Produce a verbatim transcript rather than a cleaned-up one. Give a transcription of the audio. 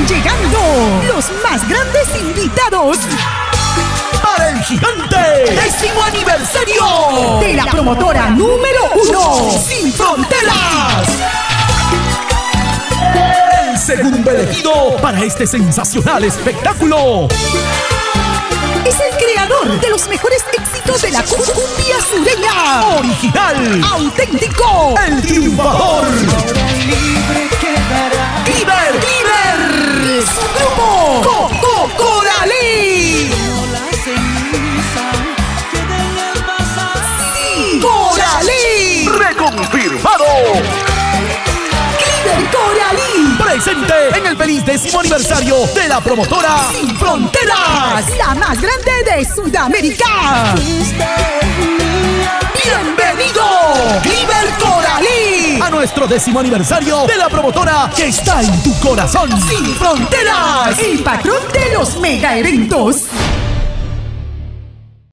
Están llegando los más grandes invitados para el gigante décimo aniversario de la promotora número uno, Sin Fronteras. El segundo elegido para este sensacional espectáculo es el creador de los mejores éxitos de la cumbia sureña. Original, auténtico, el triunfador. Cliver, Cliver. Y su grupo, Coco Coralí. Sí, Coralí. Reconfirmado. Cliver Coralí. Presente en el feliz décimo aniversario de la promotora Sin Fronteras, la más grande de Sudamérica. ¡Bienvenido, Cliver Coralí! A nuestro décimo aniversario de la promotora que está en tu corazón. Sin Fronteras, el patrón de los mega eventos.